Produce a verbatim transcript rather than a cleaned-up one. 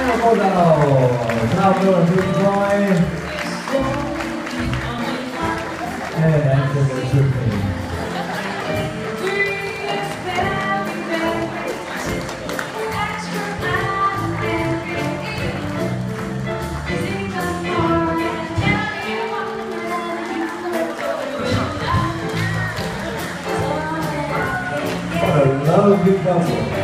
final photo. Travel to enjoy. And enter the shooting. What a lovely couple.